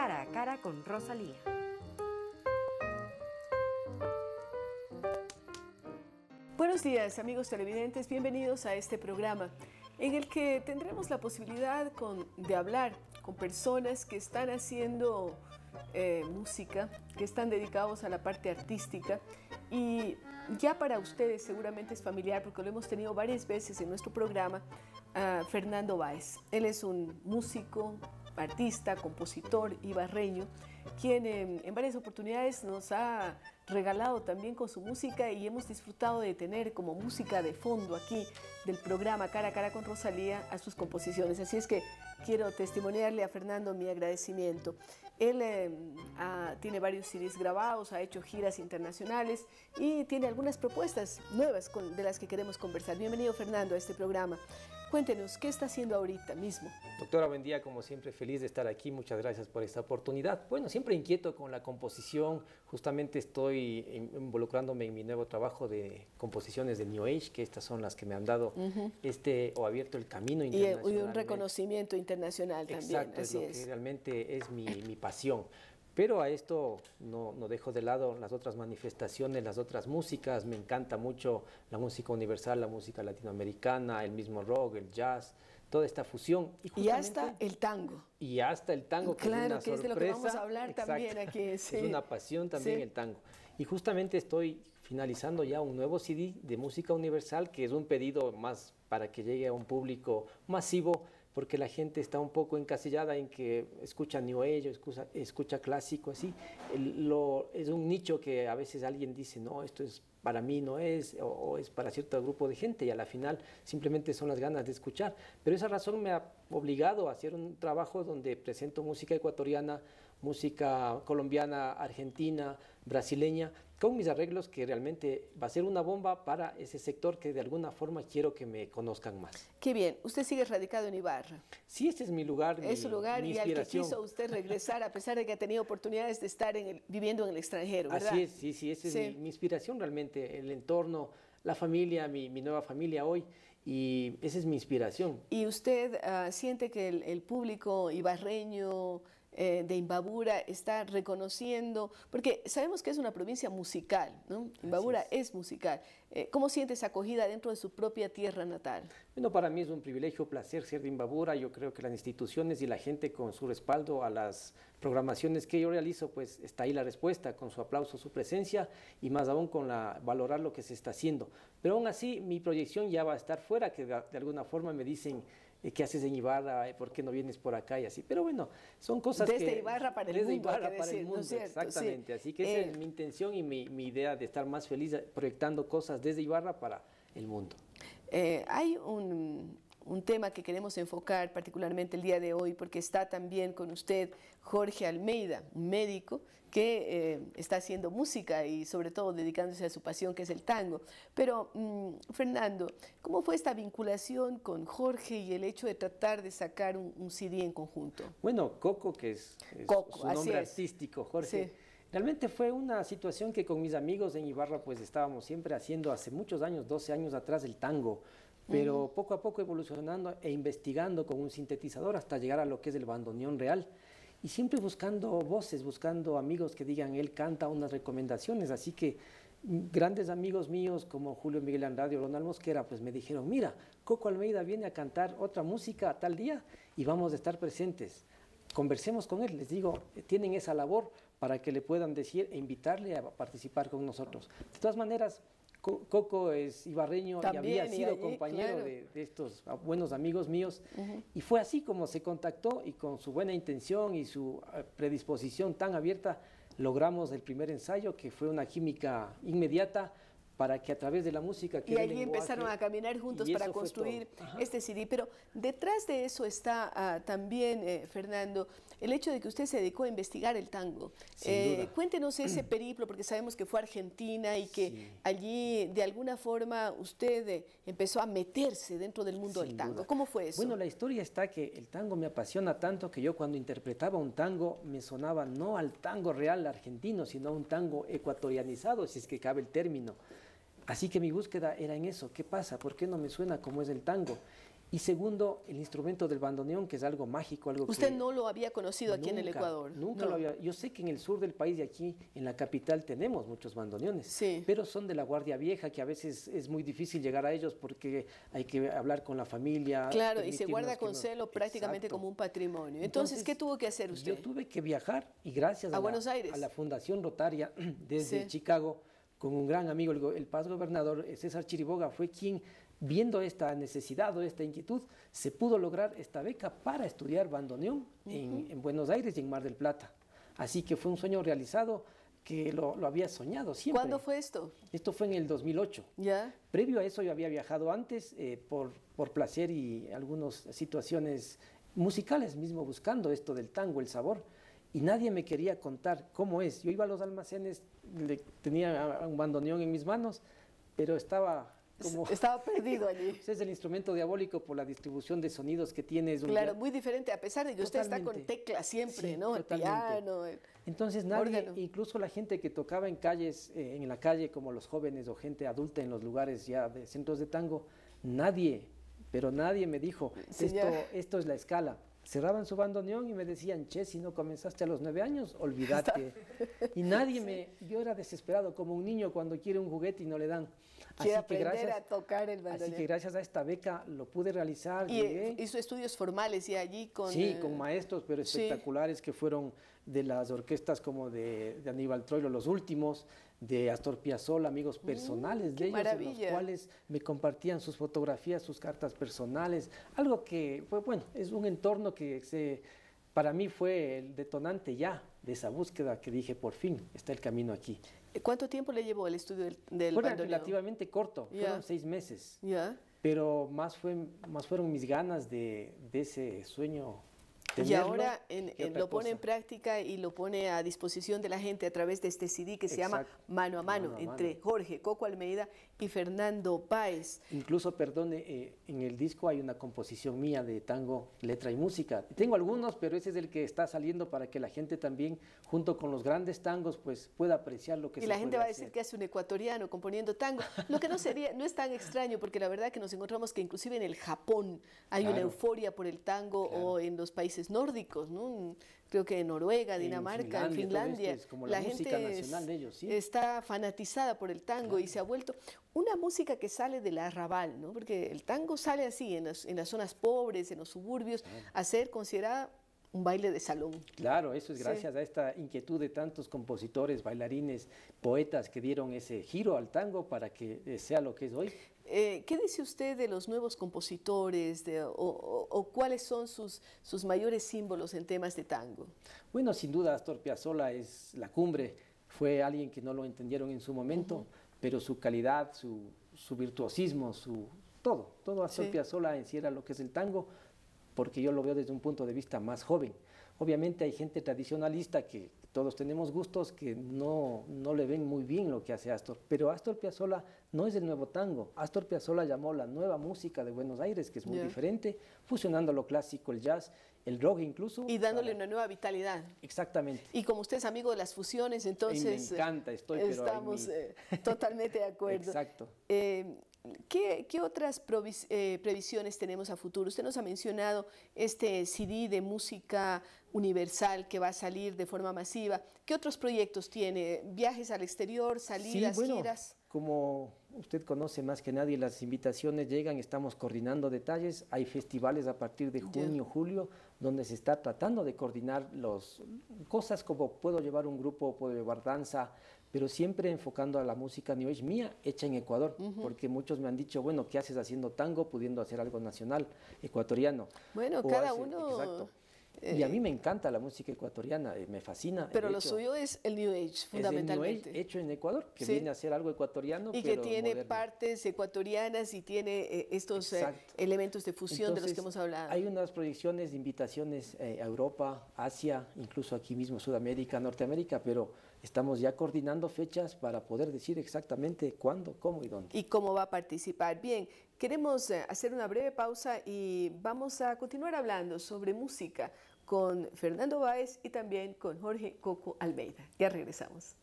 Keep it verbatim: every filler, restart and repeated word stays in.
Cara a cara con Rosalía. Buenos días, amigos televidentes, bienvenidos a este programa en el que tendremos la posibilidad con, de hablar con personas que están haciendo eh, música, que están dedicados a la parte artística, y ya para ustedes seguramente es familiar porque lo hemos tenido varias veces en nuestro programa, a Fernando Báez. Él es un músico, artista, compositor ibarreño, quien eh, en varias oportunidades nos ha regalado también con su música, y hemos disfrutado de tener como música de fondo aquí del programa Cara a Cara con Rosalía a sus composiciones. Así es que quiero testimoniarle a Fernando mi agradecimiento. Él eh, ha, tiene varios C Ds grabados, ha hecho giras internacionales y tiene algunas propuestas nuevas con, de las que queremos conversar. Bienvenido, Fernando, a este programa. Cuéntenos, ¿qué está haciendo ahorita mismo? Doctora, buen día, como siempre, feliz de estar aquí. Muchas gracias por esta oportunidad. Bueno, siempre inquieto con la composición. Justamente estoy involucrándome en mi nuevo trabajo de composiciones de New Age, que estas son las que me han dado uh-huh. este o abierto el camino internacional. Y un reconocimiento internacional también. Exacto, así es lo es. que realmente es mi, mi pasión. Pero a esto no, no dejo de lado las otras manifestaciones, las otras músicas. Me encanta mucho la música universal, la música latinoamericana, el mismo rock, el jazz, toda esta fusión. Y, y hasta el tango. Y hasta el tango, que claro, es una que sorpresa. es de lo que vamos a hablar Exacto. también aquí. Sí. Es una pasión también sí. el tango. Y justamente estoy finalizando ya un nuevo C D de música universal, que es un pedido más para que llegue a un público masivo, porque la gente está un poco encasillada en que escucha New Age, escucha, escucha clásico, así. El, lo, es un nicho que a veces alguien dice, no, esto es para mí, no es, o, o es para cierto grupo de gente, y a la final simplemente son las ganas de escuchar. Pero esa razón me ha obligado a hacer un trabajo donde presento música ecuatoriana, música colombiana, argentina, brasileña, con mis arreglos, que realmente va a ser una bomba para ese sector que de alguna forma quiero que me conozcan más. Qué bien. ¿Usted sigue radicado en Ibarra? Sí, este es mi lugar, Es mi, su lugar mi y al que quiso usted regresar, a pesar de que ha tenido oportunidades de estar en el, viviendo en el extranjero, ¿verdad? Así es, sí, sí, esa es sí. mi, mi inspiración realmente, el entorno, la familia, mi, mi nueva familia hoy, y esa es mi inspiración. ¿Y usted uh, siente que el, el público ibarreño eh, de Imbabura está reconociendo, porque sabemos que es una provincia musical, ¿no? Imbabura es. es musical. Eh, ¿Cómo siente esa acogida dentro de su propia tierra natal? Bueno, para mí es un privilegio, placer ser de Imbabura. Yo creo que las instituciones y la gente con su respaldo a las programaciones que yo realizo, pues está ahí la respuesta, con su aplauso, su presencia, y más aún con la valorar lo que se está haciendo. Pero aún así, mi proyección ya va a estar fuera, que de, de alguna forma me dicen, ¿qué haces en Ibarra? ¿Por qué no vienes por acá? Y así. Pero bueno, son cosas desde que... Desde Ibarra para el desde mundo, Ibarra hay que para decir, el mundo, ¿no es cierto? exactamente. Sí. Así que eh, esa es mi intención y mi, mi idea de estar más feliz proyectando cosas desde Ibarra para el mundo. Eh, hay un, un tema que queremos enfocar particularmente el día de hoy, porque está también con usted Jorge Almeida, un médico que eh, está haciendo música y sobre todo dedicándose a su pasión, que es el tango. Pero, mmm, Fernando, ¿cómo fue esta vinculación con Jorge y el hecho de tratar de sacar un, un C D en conjunto? Bueno, Coco, que es, es Coco, su nombre es. artístico, Jorge. Sí. Realmente fue una situación que con mis amigos en Ibarra pues estábamos siempre haciendo hace muchos años, doce años atrás, el tango, pero uh-huh. poco a poco evolucionando e investigando con un sintetizador hasta llegar a lo que es el bandoneón real, y siempre buscando voces, buscando amigos que digan, él canta, unas recomendaciones. Así que grandes amigos míos como Julio Miguel Andrade o Ronald Mosquera pues me dijeron, mira, Coco Almeida viene a cantar otra música tal día y vamos a estar presentes. Conversemos con él, les digo, tienen esa labor para que le puedan decir e invitarle a participar con nosotros. De todas maneras, Coco es ibarreño también, y había sido allí, compañero claro. de, de estos buenos amigos míos, uh-huh. y fue así como se contactó, y con su buena intención y su predisposición tan abierta logramos el primer ensayo, que fue una química inmediata, para que a través de la música... Que y allí lenguaje, empezaron a caminar juntos para construir este C D. Pero detrás de eso está uh, también, eh, Fernando, el hecho de que usted se dedicó a investigar el tango. Eh, cuéntenos ese periplo, porque sabemos que fue a Argentina y que sí. allí de alguna forma usted eh, empezó a meterse dentro del mundo Sin del tango. Duda. ¿Cómo fue eso? Bueno, la historia está que el tango me apasiona tanto que yo cuando interpretaba un tango me sonaba no al tango real argentino, sino a un tango ecuatorianizado, si es que cabe el término. Así que mi búsqueda era en eso, ¿qué pasa? ¿Por qué no me suena como es el tango? Y segundo, el instrumento del bandoneón, que es algo mágico, algo Usted que no lo había conocido aquí nunca, en el Ecuador. Nunca no. lo había. Yo sé que en el sur del país y aquí en la capital tenemos muchos bandoneones, sí. pero son de la guardia vieja, que a veces es muy difícil llegar a ellos porque hay que hablar con la familia. Claro, y se guarda con no... celo prácticamente Exacto. como un patrimonio. Entonces, Entonces, ¿qué tuvo que hacer usted? Yo tuve que viajar y gracias a, a, Buenos la, Aires. a la Fundación Rotaria desde sí. Chicago, con un gran amigo, el, el paz gobernador César Chiriboga, fue quien, viendo esta necesidad o esta inquietud, se pudo lograr esta beca para estudiar bandoneón uh-huh. en, en Buenos Aires y en Mar del Plata. Así que fue un sueño realizado que lo, lo había soñado siempre. ¿Cuándo fue esto? Esto fue en el dos mil ocho. ¿Ya? Previo a eso yo había viajado antes eh, por, por placer y algunas situaciones musicales mismo, buscando esto del tango, el sabor. Y nadie me quería contar cómo es. Yo iba a los almacenes, le, tenía un bandoneón en mis manos, pero estaba como... Estaba perdido allí. Es el instrumento diabólico por la distribución de sonidos que tiene. Es un claro, muy diferente, a pesar de que usted totalmente. Está con teclas siempre, sí, ¿no? El piano, el Entonces nadie, órgano. Incluso la gente que tocaba en calles, eh, en la calle, como los jóvenes o gente adulta en los lugares ya de centros de tango, nadie, pero nadie me dijo, esto, esto es la escala. Cerraban su bandoneón y me decían, che, si no comenzaste a los nueve años, olvídate. Y nadie sí. me, yo era desesperado, como un niño cuando quiere un juguete y no le dan. Quiere así aprender que gracias, a tocar el bandoneón. Así que gracias a esta beca lo pude realizar. Y llegué. Hizo estudios formales y allí con... Sí, eh, con maestros, pero espectaculares sí. que fueron de las orquestas como de, de Aníbal Troilo, los últimos, de Astor Piazzolla, amigos personales mm, de ellos, maravilla. en los cuales me compartían sus fotografías, sus cartas personales, algo que fue, bueno, es un entorno que se, para mí fue el detonante ya de esa búsqueda que dije, por fin, está el camino aquí. ¿Cuánto tiempo le llevó el estudio del, del Fue bandoneón? Relativamente corto, yeah. fueron seis meses, yeah. pero más, fue, más fueron mis ganas de, de ese sueño. Y ahora en, en lo pone cosa. en práctica y lo pone a disposición de la gente a través de este C D que Exacto. se llama Mano a Mano, mano a entre mano. Jorge Coco Almeida y Fernando Páez. Incluso, perdone, eh, en el disco hay una composición mía de tango, letra y música. Tengo algunos, pero ese es el que está saliendo para que la gente también, junto con los grandes tangos, pues pueda apreciar lo que y se la gente va a decir hacer. que hace un ecuatoriano componiendo tango, lo que no sería, no es tan extraño, porque la verdad que nos encontramos que inclusive en el Japón hay claro. una euforia por el tango claro. o en los países nórdicos, ¿no? Creo que en Noruega, Dinamarca, en Finlandia, en Finlandia como la, la gente música nacional de ellos, ¿sí? está fanatizada por el tango claro. y se ha vuelto una música que sale del arrabal, ¿no? Porque el tango sale así, en las, en las zonas pobres, en los suburbios, claro. a ser considerada un baile de salón. Claro, eso es gracias sí. a esta inquietud de tantos compositores, bailarines, poetas que dieron ese giro al tango para que sea lo que es hoy. Eh, ¿Qué dice usted de los nuevos compositores de, o, o, o cuáles son sus, sus mayores símbolos en temas de tango? Bueno, sin duda Astor Piazzolla es la cumbre, fue alguien que no lo entendieron en su momento, uh-huh. pero su calidad, su, su virtuosismo, su todo, todo Astor sí. Piazzolla en sí era lo que es el tango, porque yo lo veo desde un punto de vista más joven. Obviamente hay gente tradicionalista que todos tenemos gustos que no, no le ven muy bien lo que hace Astor, pero Astor Piazzolla no es el nuevo tango. Astor Piazzolla llamó la nueva música de Buenos Aires, que es muy yeah. diferente, fusionando lo clásico, el jazz, el rock incluso. Y dándole para... una nueva vitalidad. Exactamente. Y como usted es amigo de las fusiones, entonces... Y me encanta, estoy pero estamos mi... eh, totalmente de acuerdo. Exacto. Eh, ¿Qué, ¿Qué otras provis, eh, previsiones tenemos a futuro? Usted nos ha mencionado este C D de música universal que va a salir de forma masiva. ¿Qué otros proyectos tiene? ¿Viajes al exterior, salidas, sí, bueno, giras? Como usted conoce más que nadie, las invitaciones llegan, estamos coordinando detalles. Hay festivales a partir de junio, yeah. julio, donde se está tratando de coordinar los, cosas como puedo llevar un grupo, puedo llevar danza, pero siempre enfocando a la música New Age mía, hecha en Ecuador, uh-huh. porque muchos me han dicho, bueno, ¿qué haces haciendo tango pudiendo hacer algo nacional, ecuatoriano? Bueno, o cada hace, uno... Exacto. Eh, y a mí me encanta la música ecuatoriana, me fascina. Pero lo suyo es el New Age, fundamentalmente. Es el New Age hecho en Ecuador, que sí. viene a ser algo ecuatoriano, y pero que tiene moderno. Partes ecuatorianas y tiene eh, estos eh, elementos de fusión Entonces, de los que hemos hablado. Hay unas proyecciones de invitaciones eh, a Europa, Asia, incluso aquí mismo Sudamérica, Norteamérica, pero estamos ya coordinando fechas para poder decir exactamente cuándo, cómo y dónde. Y cómo va a participar. Bien, queremos eh, hacer una breve pausa y vamos a continuar hablando sobre música con Fernando Páez y también con Jorge Coco Almeida. Ya regresamos.